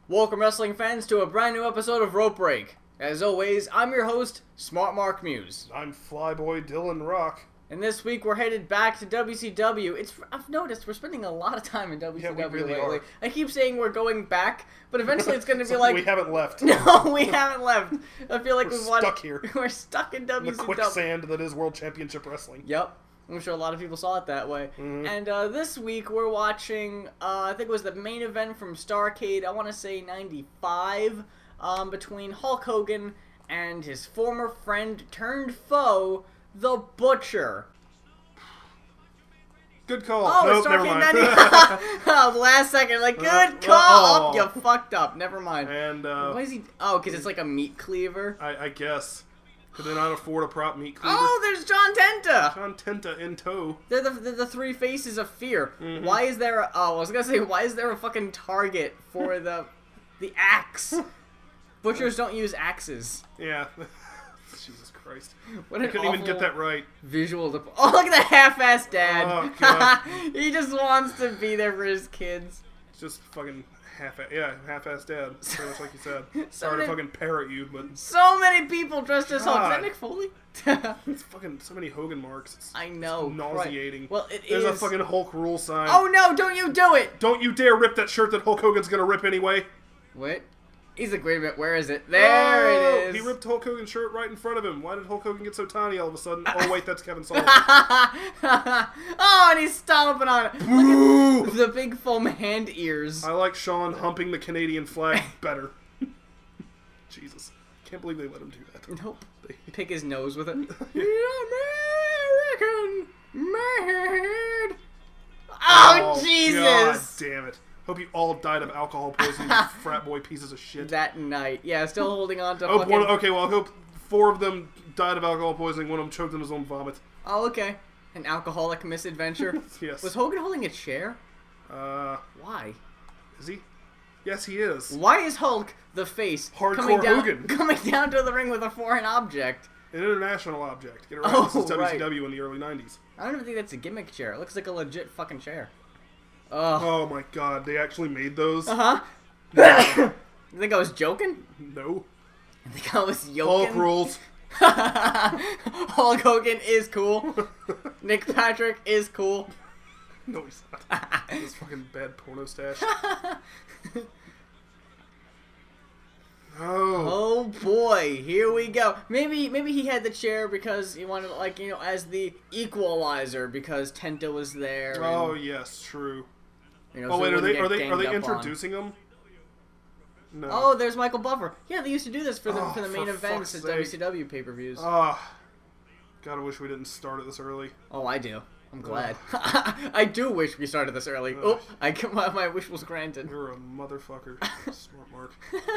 Welcome, wrestling fans, to a brand new episode of Rope Break. As always, I'm your host, Smart Mark Muse. I'm Flyboy Dylan Rock. And this week we're headed back to WCW. I've noticed we're spending a lot of time in WCW Yeah, we really lately. are. I keep saying we're going back, but eventually it's going to be like... We haven't left. No, we haven't left. I feel like We're we've wanted... stuck here. We're stuck in WCW. The quicksand that is World Championship Wrestling. Yep. I'm sure a lot of people saw it that way. Mm-hmm. And this week we're watching, I think it was the main event from Starrcade, I want to say 95, between Hulk Hogan and his former friend turned foe, The Butcher. Good call. Oh, nope, it's never Starrcade mind. 95. Oh, the last second, like, good call. Oh, you fucked up. Never mind. And, Why is he... Oh, because it's like a meat cleaver. I guess. Could they not afford a prop meat cleaver? Oh, there's John Tenta. John Tenta in tow. They're the three faces of fear. Mm-hmm. Why is there a... Oh, I was gonna say, why is there a fucking target for the axe? Butchers don't use axes. Yeah. Jesus Christ. What I an couldn't even awful get that right. visual. Oh, look at the half-assed dad. Oh, God. He just wants to be there for his kids. It's just fucking half-assed dad. Pretty much like you said. So Sorry many- to fucking parrot you, but So many people dressed as Hulk. Is that God. Nick Foley? it's fucking so many Hogan marks. It's, I know. It's nauseating. Right. Well, There's is. a fucking Hulk rule sign. Oh no! Don't you do it! Don't you dare rip that shirt that Hulk Hogan's gonna rip anyway. What? He's like, wait a minute, where is it? There it is. He ripped Hulk Hogan's shirt right in front of him. Why did Hulk Hogan get so tiny all of a sudden? Oh wait, that's Kevin Sullivan. Oh, and he's stomping on it. Boo! Look at the big foam hand ears. I like Shawn humping the Canadian flag better. Jesus. Can't believe they let him do that. Nope. Pick his nose with it. American made. Oh, Jesus! God damn it. Hope you all died of alcohol poisoning, you frat boy pieces of shit. That night. Yeah, still holding on to Oh, fucking... okay, well, I hope 4 of them died of alcohol poisoning, one of them choked on his own vomit. Oh, okay. An alcoholic misadventure. Yes. Was Hogan holding a chair? Uh, Why? is he? Yes, he is. Why is Hulk, the face, Hardcore Hogan. coming down to the ring with a foreign object? An international object. Get around. Oh, This is right. WCW in the early 90s. I don't even think that's a gimmick chair. It looks like a legit fucking chair. Oh my god, they actually made those? Uh-huh. No. You think I was joking? No. I think I was yoking? Hulk rules. Hulk Hogan is cool. Nick Patrick is cool. No, he's not. This fucking bad porno stash. Oh boy, here we go. Maybe he had the chair because he wanted, like, you know, as the equalizer because Tenta was there. Oh and, yes, true. you know, Oh so wait, it are they wouldn't get ganged up on. introducing him? No. Oh, there's Michael Buffer. Yeah, they used to do this for the main for events fuck's at sake. WCW pay-per-views. God, I wish we didn't start it this early. Oh, I do. I'm glad. I do wish we started this early. Oh, my wish was granted. You're a motherfucker. Smart Mark.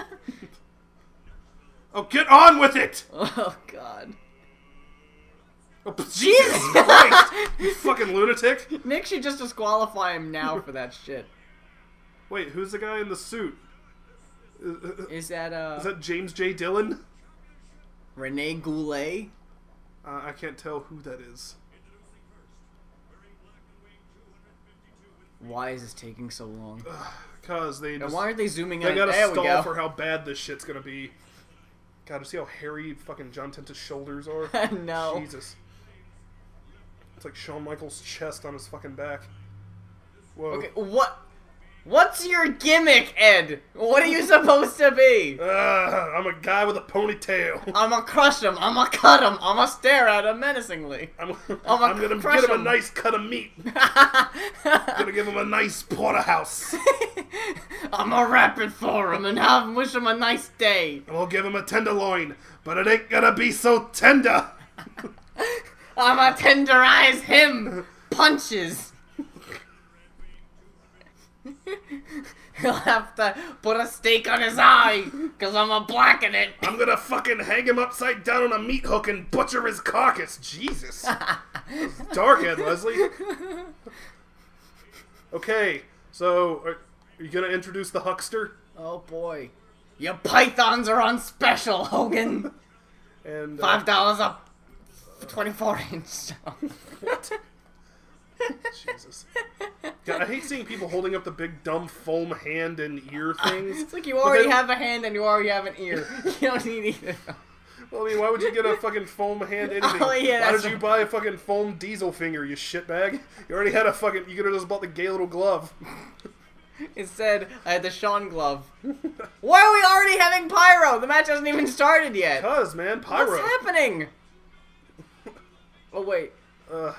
Oh, get on with it! Oh God. Oh, Jesus Christ! You fucking lunatic! Nick should just disqualify him now for that shit. Wait, who's the guy in the suit? Is that James J. Dillon? Rene Goulet? I can't tell who that is. Why is this taking so long? Cause they just, Why aren't they zooming they in? gotta There we stall go. for how bad this shit's gonna be. God, see how hairy fucking John Tenta's shoulders are? No. Jesus. It's like Shawn Michaels' chest on his fucking back. Whoa. Okay, what's your gimmick, Ed? What are you supposed to be? I'm a guy with a ponytail. I'ma crush him, I'ma cut him, I'ma stare at him menacingly. I'm I'ma gonna crush get him him. a nice cut of meat. Gonna give him a nice porterhouse. I'ma wrap it for him and have him wish him a nice day. And we'll give him a tenderloin, but it ain't gonna be so tender. I'ma tenderize him. Punches. He'll have to put a stake on his eye, cause I'ma blacken it. I'm gonna fucking hang him upside down on a meat hook and butcher his carcass. Jesus. That's dark, Ed Leslie. Okay, so are you gonna introduce the huckster? Oh boy. Your pythons are on special, Hogan. And $5 up 24 inch. what? Jesus. God, I hate seeing people holding up the big dumb foam hand and ear things. It's like you already have a hand and you already have an ear. You don't need either. Well, I mean, why would you get a fucking foam hand anything? Oh, yeah, why did you buy a fucking foam diesel finger, you shitbag? You already had a fucking... You could have just bought the gay little glove. Instead, I had the Sean glove. Why are we already having pyro? The match hasn't even started yet. Cuz, man, pyro. What's happening? Oh, wait. God.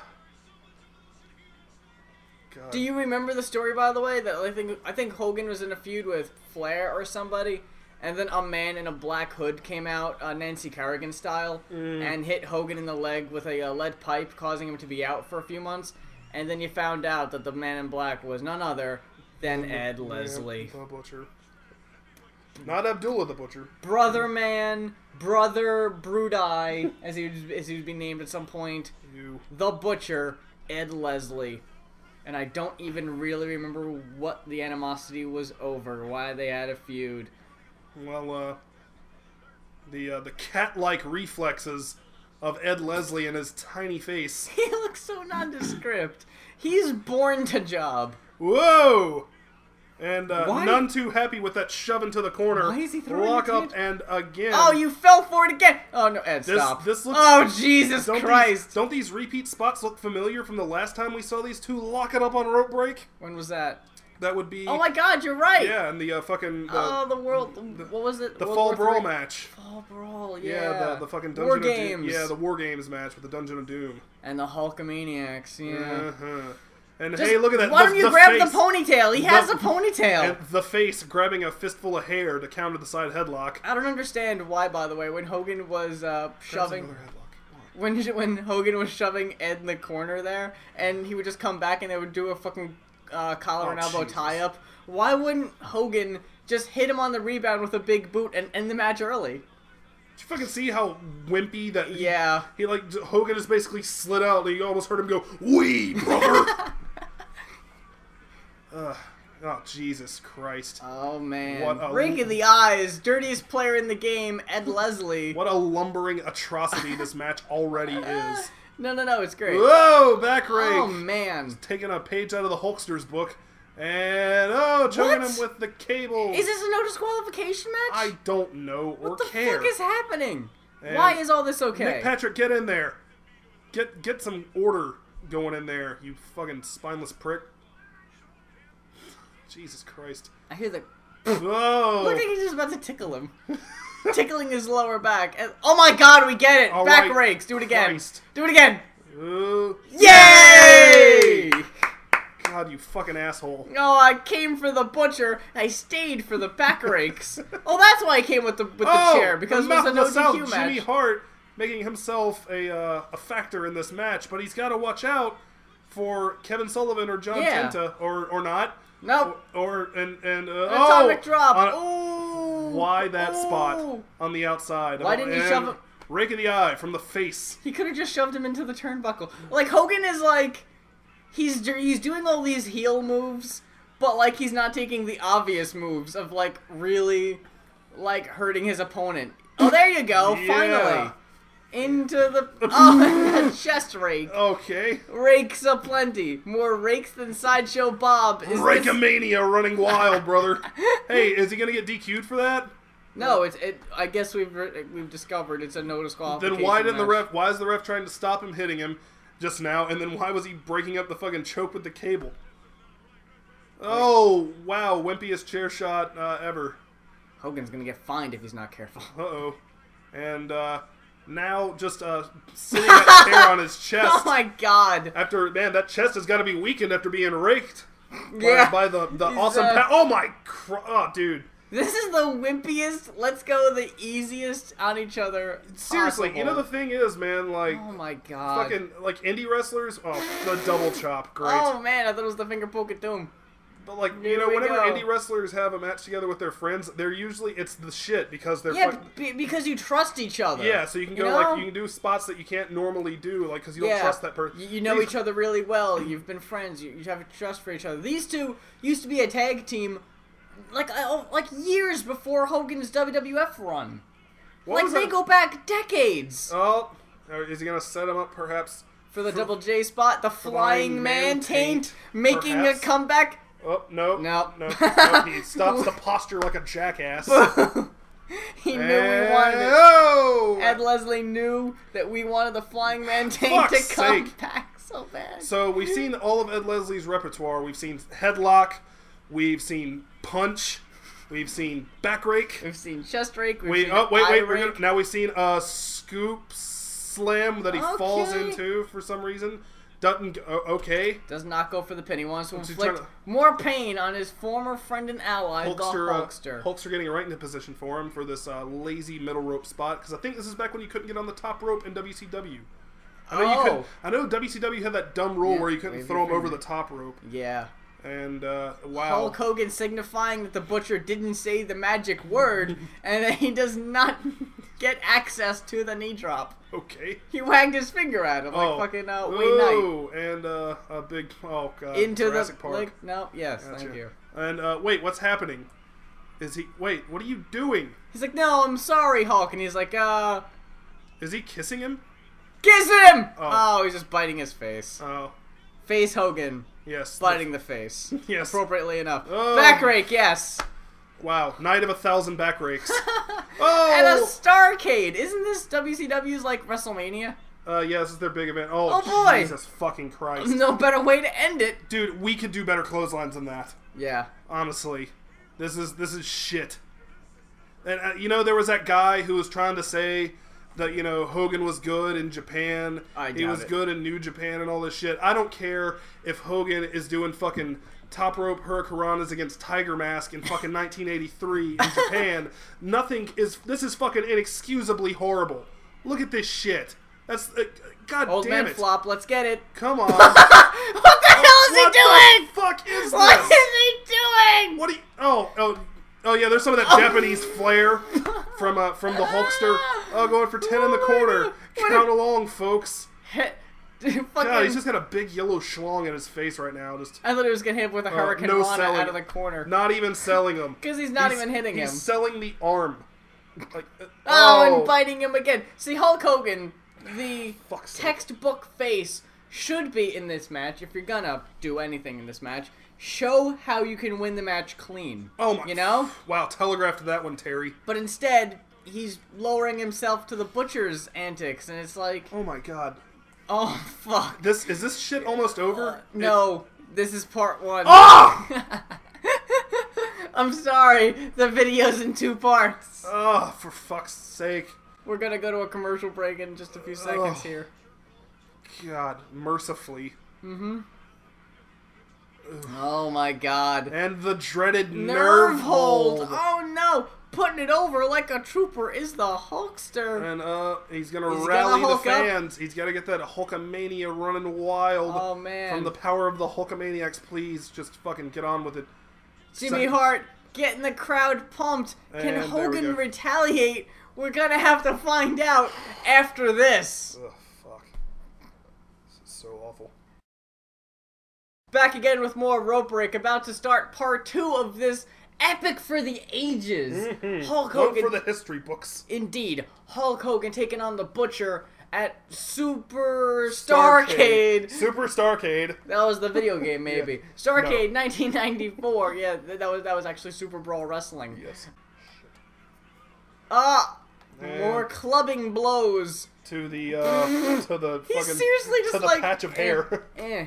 Do you remember the story, by the way? That I think Hogan was in a feud with Flair or somebody, and then a man in a black hood came out, Nancy Kerrigan style, and hit Hogan in the leg with a lead pipe, causing him to be out for a few months. And then you found out that the man in black was none other than Ed Leslie. The Butcher. Not Abdullah the Butcher. Brother Man, Brother Bruti, as he would be named at some point. The Butcher, Ed Leslie. And I don't even really remember what the animosity was over, why they had a feud. Well, the cat-like reflexes of Ed Leslie and his tiny face. He looks so nondescript. He's born to job. Whoa! And none too happy with that shove into the corner. Why is he throwing Lock his up hand? and again. Oh, you fell for it again! Oh no, Ed, stop. This looks, oh, Jesus Christ! Don't these repeat spots look familiar from the last time we saw these two lock it up on rope break? When was that? That would be... Oh my God, you're right! Yeah, and the what was it? The World Fall War Brawl III? match. Fall Brawl, yeah. Yeah, the fucking Dungeon War of Doom. Games. Yeah, the War Games match with the Dungeon of Doom. And the Hulkamaniacs, yeah. And Just, hey, look at that. Why don't you grab face, the ponytail? He has a ponytail. And the face grabbing a fistful of hair to counter the side headlock. I don't understand why, by the way, when Hogan was shoving... When Hogan was shoving Ed in the corner there, and he would just come back and they would do a fucking collar and elbow tie-up, why wouldn't Hogan just hit him on the rebound with a big boot and end the match early? Did you fucking see how wimpy that... Yeah. He like, Hogan just basically slid out and you almost heard him go, "Wee, brother!" Oh, Jesus Christ. Oh, man. Rake in the eyes. Dirtiest player in the game, Ed Leslie. What a lumbering atrocity this match already is. No, it's great. Whoa, back rake. Oh, man. Taking a page out of the Hulkster's book. And, choking him with the cable. Is this a no disqualification match? I don't know or care. What the fuck is happening? And why is all this okay? Nick Patrick, get in there. Get some order going in there, you fucking spineless prick. Jesus Christ. I hear the... Whoa. Look like he's just about to tickle him. Tickling his lower back. And, oh my God, we get it. All back right. rakes. Do it again. Christ. Do it again. Yay! God, you fucking asshole. Oh, I came for the Butcher. I stayed for the back rakes. Oh, that's why I came with the chair. Because it was a no DQ match. Jimmy Hart making himself a factor in this match. But he's got to watch out for Kevin Sullivan or John Tenta. Or not. Nope. Atomic drop. Ooh. Why that spot on the outside? Why didn't you shove him? Rake of the eye from the face. He could have just shoved him into the turnbuckle. Like, Hogan is like, he's doing all these heel moves, but like he's not taking the obvious moves of like really like hurting his opponent. Oh, there you go. Yeah. Finally. Into the chest rake. Okay. Rakes aplenty. More rakes than Sideshow Bob. Rakeomania running wild, brother. Hey, is he gonna get DQ'd for that? No, I guess we've discovered it's a no disqualification. Then why didn't the ref? Why is the ref trying to stop him hitting him just now? And then why was he breaking up the fucking choke with the cable? Oh wow, wimpiest chair shot ever. Hogan's gonna get fined if he's not careful. Uh-oh. And now just sitting that chair on his chest. Oh my God! After that chest has got to be weakened after being raked. Yeah. By the awesome. Oh my! Oh, dude. This is the wimpiest. Let's go the easiest on each other. Seriously, possible. you know the thing is, man. Like, oh my God! Fucking like indie wrestlers. Oh, the double chop, great. Oh man, I thought it was the finger poke at doom. But like, you know, whenever indie wrestlers have a match together with their friends, they're usually it's the shit because they're because you trust each other. Yeah, so you can go like you can do spots that you can't normally do, like because you don't trust that person. You know each other really well. You've been friends. You have a trust for each other. These two used to be a tag team, like years before Hogan's WWF run. Like they go back decades. Oh, is he gonna set him up perhaps for the Double J spot. The Flying Man Taint making a comeback. Oh, no. No. No. He stops the posture like a jackass. He knew we wanted it. Oh! Ed Leslie knew that we wanted the Flying Man Taint to come back so bad. So we've seen all of Ed Leslie's repertoire. We've seen headlock. We've seen punch. We've seen back rake. We've seen chest rake. We've seen wait. Now we've seen a scoop slam that he falls into for some reason. Does not go for the pin. He wants to inflict more pain on his former friend and ally, the Hulkster. Hulkster getting right into position for him for this lazy middle rope spot, because I think this is back when you couldn't get on the top rope in WCW. I know WCW had that dumb rule where you couldn't throw him over the top rope. Yeah. And, wow. Hulk Hogan signifying that the Butcher didn't say the magic word and that he does not get access to the knee drop. Okay. He wagged his finger at him like fucking Wayne Knight. And a big, oh god, into Jurassic the, Park. like, no, yes, gotcha. Thank you. And, wait, what's happening? Wait, what are you doing? He's like, no, I'm sorry, Hulk. And he's like, Is he kissing him? Kiss him! Oh, he's just biting his face. Oh. Face Hogan. Yes. Biting the face. Yes. Appropriately enough. Oh. Back rake, yes. Wow. Night of 1,000 back rakes. Oh! And a Starrcade. Isn't this WCW's, like, WrestleMania? Yeah, this is their big event. Oh boy. Jesus fucking Christ. No better way to end it. Dude, we could do better clotheslines than that. Yeah. Honestly. This is shit. And, there was that guy who was trying to say that, Hogan was good in Japan. He was good in New Japan and all this shit. I don't care if Hogan is doing fucking top rope hurricanranas against Tiger Mask in fucking 1983 in Japan. This is fucking inexcusably horrible. Look at this shit. That's, god Old damn man it. flop, let's get it. Come on. What the hell is he doing? What the fuck is this? What is he doing? What are you, oh yeah, there's some of that Japanese flair from the Hulkster. Oh, going for 10 in the corner. Count along, folks. God, he's just got a big yellow schlong in his face right now. I thought he was getting hit with a hurricane out of the corner. Not even selling him. Because he's not even hitting him. He's selling the arm. Like, and biting him again. See, Hulk Hogan, the textbook face, should be in this match. If you're gonna do anything in this match, show how you can win the match clean. Oh my! You know? Wow, telegraphed that one, Terry. But instead, he's lowering himself to the Butcher's antics, and it's like, oh my god. Oh fuck! Is this shit almost over? No, this is part 1. Oh! I'm sorry, the video's in 2 parts. Oh, for fuck's sake! We're gonna go to a commercial break in just a few seconds here. God, mercifully. Mm-hmm. Oh my god. And the dreaded nerve hold. Oh no! Putting it over like a trooper is the Hulkster. And he's gonna rally the fans. He's gotta get that Hulkamania running wild. Oh man. From the power of the Hulkamaniacs, please just fucking get on with it. Jimmy Hart getting the crowd pumped. Can Hogan retaliate? We're gonna have to find out after this. Ugh, fuck. This is so awful. Back again with more Rope Break, about to start part 2 of this epic for the ages. Hulk Hogan. One for the history books. Indeed. Hulk Hogan taking on the Butcher at Super Starrcade. Super Starrcade. That was the video game, maybe. Yeah. Starrcade, 1994. Yeah, that was actually Super Brawl Wrestling. Yes. More clubbing blows to the fucking, he's seriously just to the like patch of hair.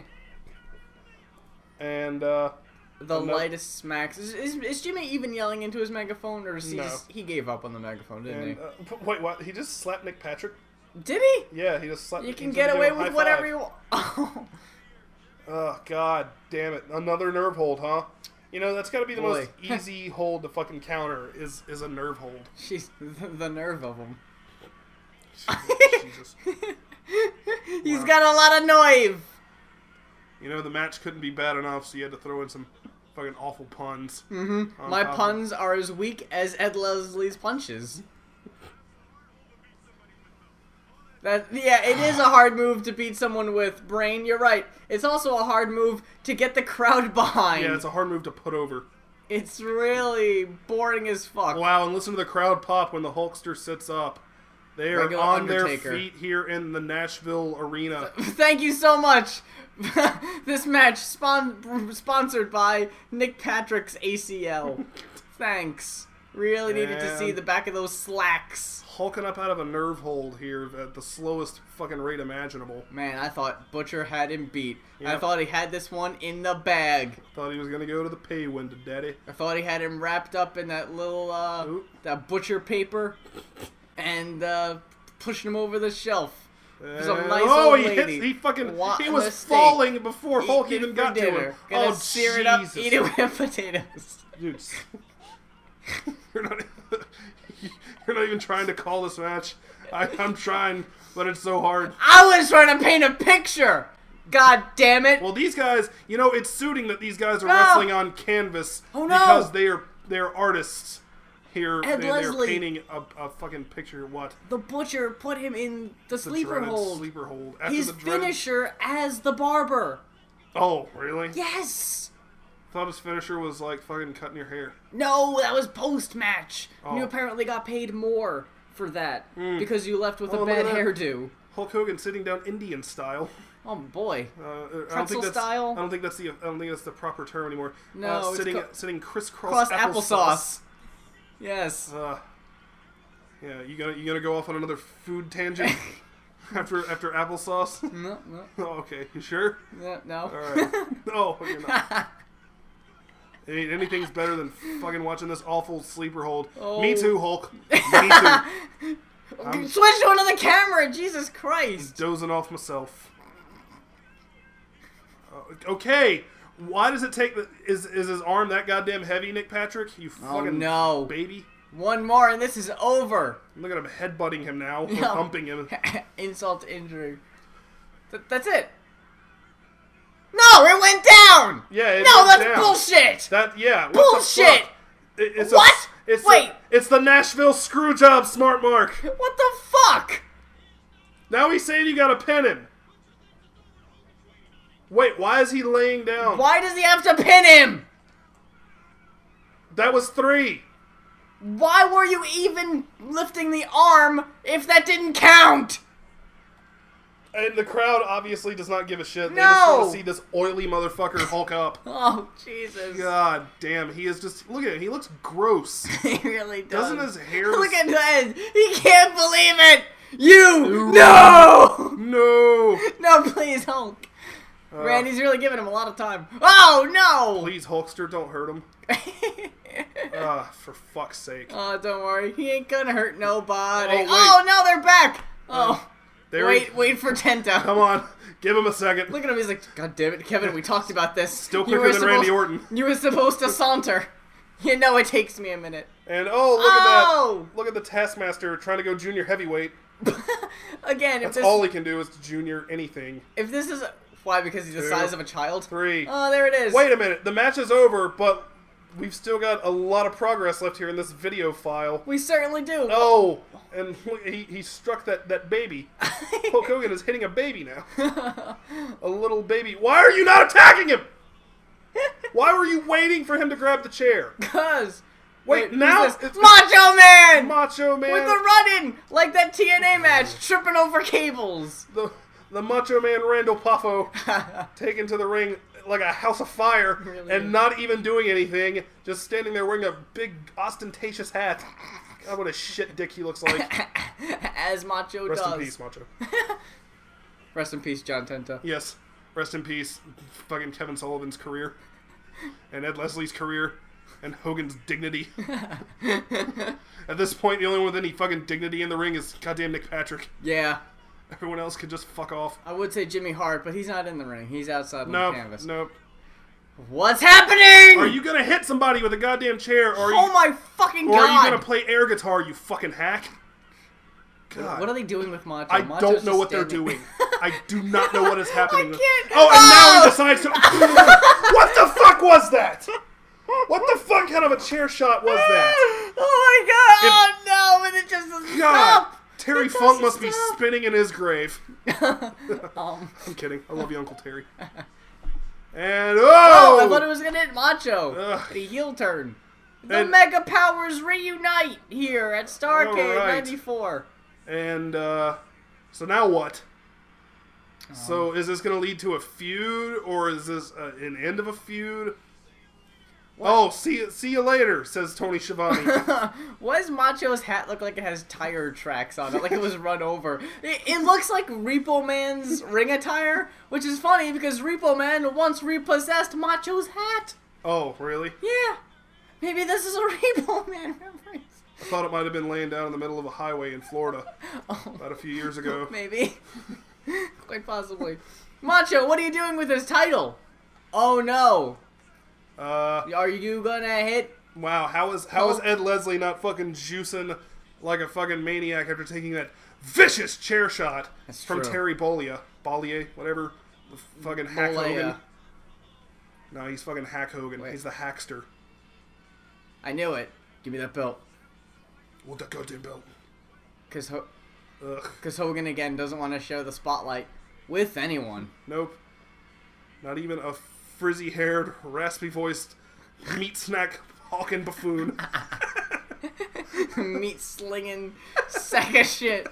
And the lightest smacks. Is Jimmy even yelling into his megaphone, or is he he gave up on the megaphone, didn't he? Wait, what? He just slapped Nick Patrick? Did he? Yeah, he just slapped. You can get away with whatever you want. Oh god damn it! Another nerve hold, huh? That's got to be the most easy hold to fucking counter is a nerve hold. She's the nerve of him. Jesus. He's got a lot of nerve. The match couldn't be bad enough, so you had to throw in some fucking awful puns. Mm-hmm. My puns are as weak as Ed Leslie's punches. It is a hard move to beat someone with brain. You're right. It's also a hard move to get the crowd behind. Yeah, it's a hard move to put over. It's really boring as fuck. Wow, and listen to the crowd pop when the Hulkster sits up. They are on their feet here in the Nashville arena. Thank you so much. This match sponsored by Nick Patrick's ACL. Thanks. Really needed to see the back of those slacks. Hulking up out of a nerve hold here at the slowest fucking rate imaginable. Man, I thought Butcher had him beat. Yep. I thought he had this one in the bag. Thought he was gonna go to the pay window, daddy. I thought he had him wrapped up in that little that butcher paper and pushing him over the shelf. There's a nice old lady. He was falling before Hulk even got to him. Gonna sear it up, eat it with potatoes. Dude, you're not even trying to call this match. I'm trying, but it's so hard. I was trying to paint a picture. God damn it. Well, these guys, you know, it's suiting that these guys are wrestling on canvas because they're artists. Here, they're painting a fucking picture. What? The Butcher put him in the sleeper hold. Sleeper hold. His finisher as the barber. Oh, really? Yes. Thought his finisher was like fucking cutting your hair. No, that was post-match. Oh. You apparently got paid more for that because you left with a bad hairdo. Hulk Hogan sitting down Indian style. Oh boy. Pretzel style. I don't think that's the proper term anymore. No, sitting crisscross applesauce. Yes. Yeah, you gonna go off on another food tangent after applesauce? No. Oh, okay. You sure? Yeah, no. All right. No, you're not. Anything's better than fucking watching this awful sleeper hold. Oh. Me too, Hulk. Me too. Switch to another camera, Jesus Christ. I'm dozing off myself. Okay. Why does it take is his arm that goddamn heavy, Nick Patrick? You fucking baby. One more and this is over. Look at him headbutting him now, or humping him. Insult to injury. That's it. No, it went down. Yeah, that's bullshit. Bullshit. What? It's the Nashville Screwjob, Smart Mark. What the fuck? Now he's saying you gotta pin him. Wait, why is he laying down? Why does he have to pin him? That was 3. Why were you even lifting the arm if that didn't count? And the crowd obviously does not give a shit. They just want to see this oily motherfucker Hulk up. Oh, Jesus. God damn. He is just... Look at him. He looks gross. He really does. Doesn't his hair... Look at that. He can't believe it. No! No, please, Hulk. Randy's really giving him a lot of time. Oh, no! Please, Hulkster, don't hurt him. For fuck's sake. Oh, don't worry. He ain't gonna hurt nobody. Oh, no, they're back. Wait for Tenta. Come on. Give him a second. Look at him. He's like, God damn it, Kevin, we talked about this. Still quicker than Randy Orton. You were supposed to saunter. You know it takes me a minute. And, look at that. Look at the Taskmaster trying to go junior heavyweight. Again, that's all he can do is junior anything. If this is... Why? Because he's the size of a child? 3. Oh, there it is. Wait a minute. The match is over, but we've still got a lot of progress left here in this video file. We certainly do. Oh, and look, he struck that baby. Hulk Hogan is hitting a baby now. A little baby. Why are you not attacking him? Why were you waiting for him to grab the chair? Because... Wait, now it's Macho Man! Macho Man! With the run-in! Like that TNA match, tripping over cables. The Macho Man Randall Poffo taken to the ring like a house of fire and not even doing anything, just standing there wearing a big ostentatious hat. God, what a shit dick he looks like. As Macho does. Rest in peace, Macho. Rest in peace, John Tenta. Yes. Rest in peace, fucking Kevin Sullivan's career. And Ed Leslie's career. And Hogan's dignity. At this point, the only one with any fucking dignity in the ring is goddamn Nick Patrick. Yeah. Everyone else could just fuck off. I would say Jimmy Hart, but he's not in the ring. He's outside on the canvas. Nope. What's happening? Are you gonna hit somebody with a goddamn chair? Or my fucking God! Or are you gonna play air guitar, you fucking hack? God. What are they doing with Macho? I don't know what they're doing. I do not know what is happening. I can't. Oh, and now he decides to... What the fuck was that? What the fuck kind of a chair shot was that? Oh my God! Oh no! And it just doesn't stop. Terry Funk must be spinning in his grave. I'm kidding. I love you, Uncle Terry. And I thought it was gonna hit Macho. A heel turn. The Mega Powers reunite here at Starrcade '94. And so now what? So is this going to lead to a feud, or is this an end of a feud? What? Oh, see you later, says Tony Schiavone. Why does Macho's hat look like it has tire tracks on it, like it was run over? It looks like Repo Man's ring attire, which is funny because Repo Man once repossessed Macho's hat. Oh, really? Yeah. Maybe this is a Repo Man reference. I thought it might have been laying down in the middle of a highway in Florida about a few years ago. Maybe. Quite possibly. Macho, what are you doing with this title? Oh no. Are you gonna hit? Wow, how is Ed Leslie not fucking juicing like a fucking maniac after taking that vicious chair shot from Terry Bollea, whatever, the fucking Hack Hogan. No, he's fucking Hack Hogan. Wait. He's the Hackster. I knew it. Give me that belt. What that goddamn belt? Because Hogan again doesn't want to share the spotlight with anyone. Nope. Not even a frizzy-haired, raspy-voiced, meat-snack hawking buffoon. Meat-slinging sack of shit.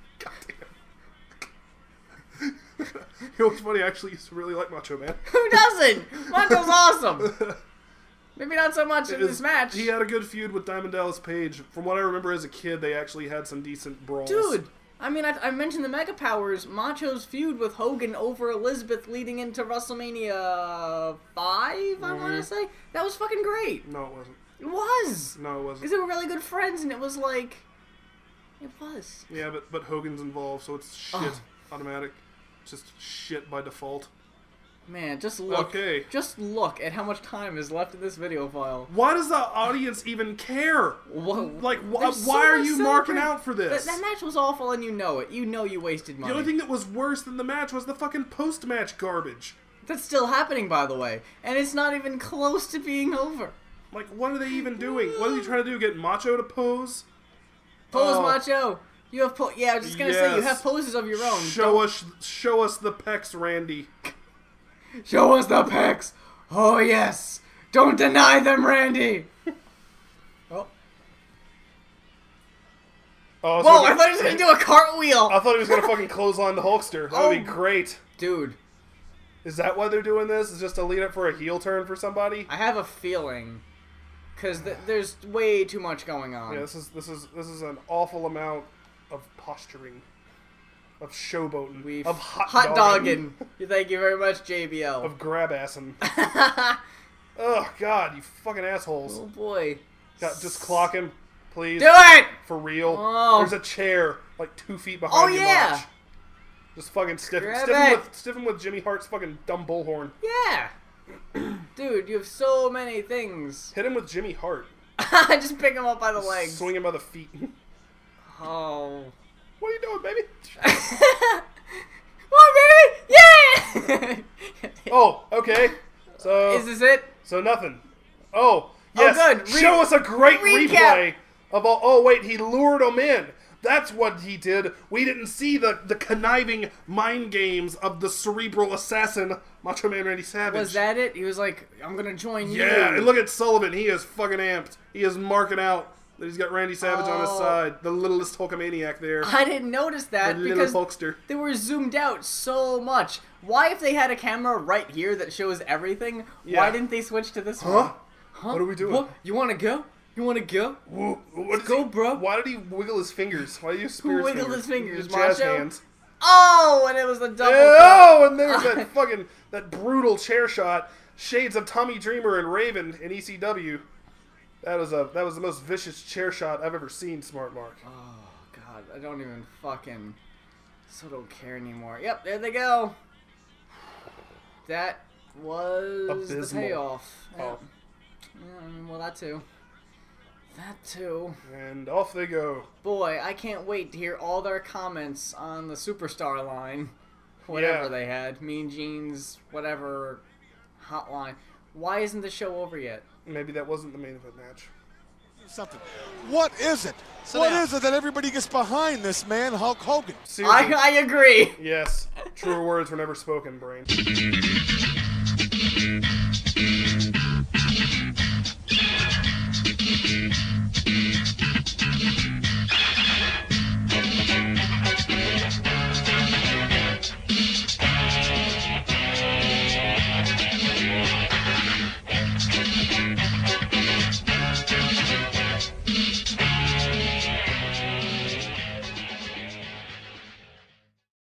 You know what's funny? I actually used to really like Macho Man. Who doesn't? Macho's awesome. Maybe not so much in this match. He had a good feud with Diamond Dallas Page. From what I remember as a kid, they actually had some decent brawls. Dude, I mean, I mentioned the Mega Powers. Macho's feud with Hogan over Elizabeth leading into WrestleMania 5, I want to say. That was fucking great. No, it wasn't. It was. No, it wasn't. Because they were really good friends, and it was like... It was. Yeah, but Hogan's involved, so it's shit. Automatic. Just shit by default. Man, just look. Okay. Just look at how much time is left in this video file. Why does the audience even care? Like, why are you marking out for this? That match was awful, and you know it. You know you wasted money. The only thing that was worse than the match was the fucking post-match garbage. That's still happening, by the way, and it's not even close to being over. Like, what are they even doing? What are you trying to do? Get Macho to pose? Pose, Macho. You have yeah. I was just gonna say you have poses of your own. Show us the pecs, Randy. Show us the pecs! Oh, yes! Don't deny them, Randy! Oh. Oh, whoa, I thought he was going to do a cartwheel! I thought he was going to fucking clothesline the Hulkster. That would be great. Dude. Is that why they're doing this? Is just to lead up for a heel turn for somebody? I have a feeling. Because there's way too much going on. Yeah, this is an awful amount of posturing. Of showboating. Of hot dogging. Thank you very much, JBL. Of grab-assing. Oh, God, you fucking assholes. Oh, boy. Just clock him, please. Do it! For real. Oh. There's a chair, like 2 feet behind you. Oh, yeah! March. Just fucking stiff him with Jimmy Hart's fucking dumb bullhorn. Yeah! Dude, you have so many things. Hit him with Jimmy Hart. Just pick him up by the legs. Swing him by the feet. Oh... What are you doing, baby? Come on, baby! Yeah! Oh, okay. So is this it? So nothing. Oh, yes. Oh, good. Show us a great replay of all. Oh, wait, he lured him in. That's what he did. We didn't see the conniving mind games of the cerebral assassin, Macho Man Randy Savage. Was that it? He was like, I'm going to join you. Yeah, and look at Sullivan. He is fucking amped. He is marking out that he's got Randy Savage on his side. The littlest Hulkamaniac there. I didn't notice that because they were zoomed out so much. Why, if they had a camera right here that shows everything, why didn't they switch to this one? Huh? What are we doing? What? You want to go? You want to go? Let's go, bro. Why did he wiggle his fingers? Why did you spear his fingers? Who wiggled his fingers? Jazz hands. Oh, and it was the double. Oh, and there's that fucking brutal chair shot. Shades of Tommy Dreamer and Raven in ECW. That was the most vicious chair shot I've ever seen, Smart Mark. Oh God, I don't even fucking don't care anymore. Yep, there they go. That was the payoff. Oh. Yeah, well, that too. That too. And off they go. Boy, I can't wait to hear all their comments on the Superstar line. Whatever they had. Mean Gene's, whatever, hotline. Why isn't the show over yet? Maybe that wasn't the main event match. Something. What is it? What is it that everybody gets behind this man, Hulk Hogan? I agree. Yes. Truer words were never spoken, Brain.